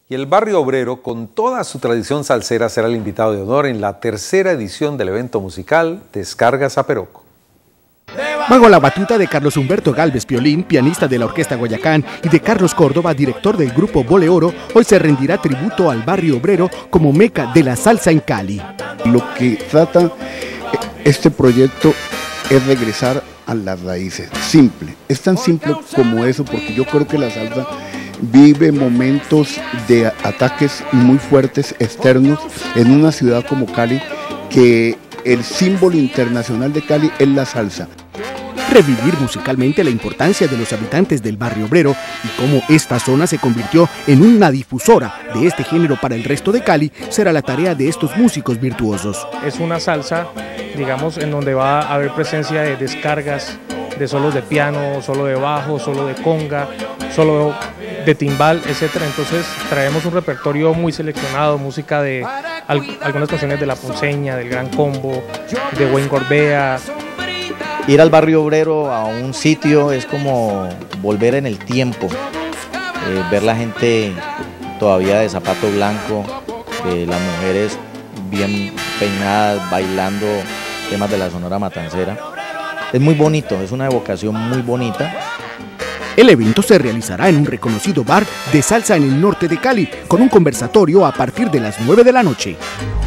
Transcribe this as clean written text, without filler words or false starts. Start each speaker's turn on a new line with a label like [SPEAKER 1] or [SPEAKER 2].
[SPEAKER 1] Y el Barrio Obrero, con toda su tradición salsera, será el invitado de honor en la tercera edición del evento musical Descargas a Peroco.
[SPEAKER 2] Bajo la batuta de Carlos Humberto Galvez Piolín, pianista de la Orquesta Guayacán, y de Carlos Córdoba, director del grupo Boleoro, hoy se rendirá tributo al Barrio Obrero como meca de la salsa en Cali.
[SPEAKER 3] Lo que trata este proyecto es regresar a las raíces, simple, es tan simple como eso, porque yo creo que la salsa vive momentos de ataques muy fuertes externos en una ciudad como Cali, que el símbolo internacional de Cali es la salsa.
[SPEAKER 2] Revivir musicalmente la importancia de los habitantes del Barrio Obrero y cómo esta zona se convirtió en una difusora de este género para el resto de Cali será la tarea de estos músicos virtuosos.
[SPEAKER 4] Es una salsa, digamos, en donde va a haber presencia de descargas, de solos de piano, solo de bajo, solo de conga, solo de timbal, etcétera. Entonces traemos un repertorio muy seleccionado, música de algunas canciones de La Ponceña, del Gran Combo, de Wayne Gorbea.
[SPEAKER 5] Ir al Barrio Obrero, a un sitio, es como volver en el tiempo, ver la gente todavía de zapato blanco, las mujeres bien peinadas, bailando temas de la Sonora Matancera. Es muy bonito, es una evocación muy bonita.
[SPEAKER 2] El evento se realizará en un reconocido bar de salsa en el norte de Cali, con un conversatorio a partir de las 9 de la noche.